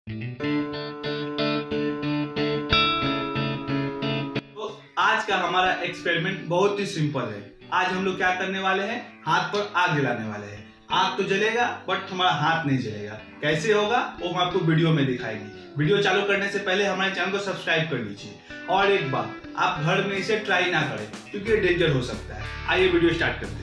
तो आज का हमारा एक्सपेरिमेंट बहुत ही सिंपल है। आज हम लोग क्या करने वाले हैं, हाथ पर आग जलाने वाले हैं। आग तो जलेगा बट हमारा हाथ नहीं जलेगा। कैसे होगा वो हम आपको वीडियो में दिखाएंगे। वीडियो चालू करने से पहले हमारे चैनल को सब्सक्राइब कर लीजिए। और एक बात, आप घर में इसे ट्राई ना करें क्योंकि ये डेंजर हो सकता है। आइए वीडियो स्टार्ट करते हैं।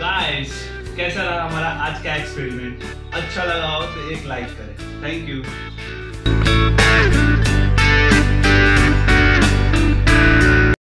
कैसा रहा हमारा आज का एक्सपेरिमेंट? अच्छा लगा हो तो एक लाइक करें। Thank you.